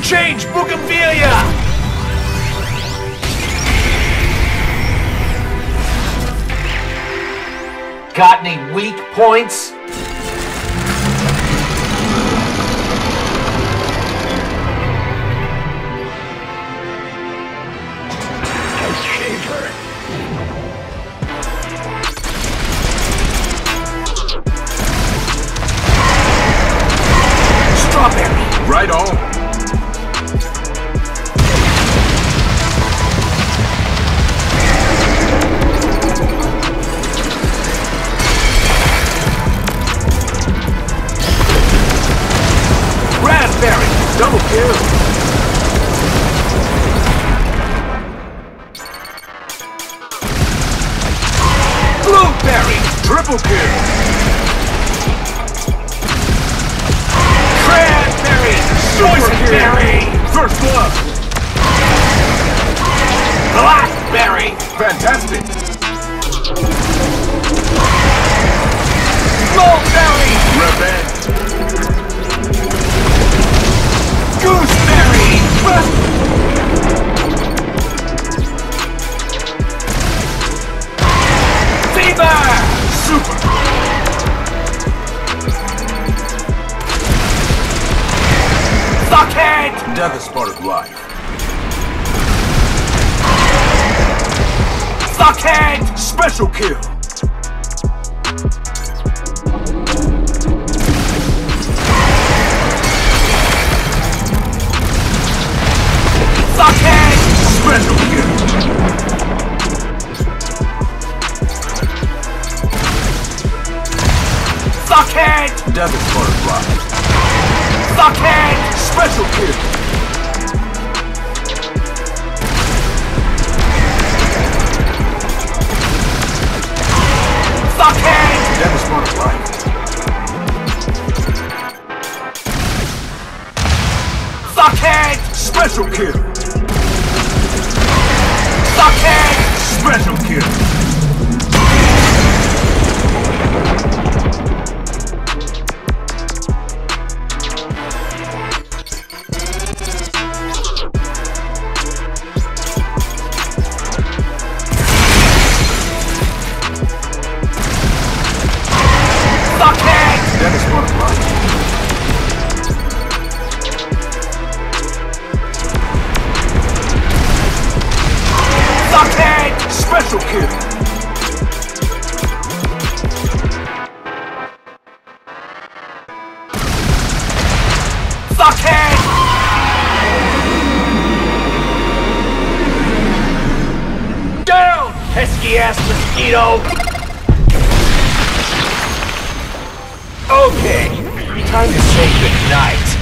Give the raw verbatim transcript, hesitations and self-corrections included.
Change Bougainvillea! Got any weak points? Strawberry! Right on! Raspberry! Double kill! Blueberry! Triple kill! Cranberry! Boysenberry! First blood! Blackberry! Fantastic! Mulberry! Revenge! Gooseberry! Fever! Super! Fuckhead! Death is part of life. Fuckhead! Special kill! Fuckhead! Special kill! Fuckhead! Death is part of life. Fuckhead! Special kill! Fuckhead! Death is part of life. Fuckhead! Special kill! Fuckhead! Special kill! Fuckhead! Death is part of life. Fuckhead! Special kill! Fuckhead! Down, pesky ass mosquito! Okay, time to say goodnight.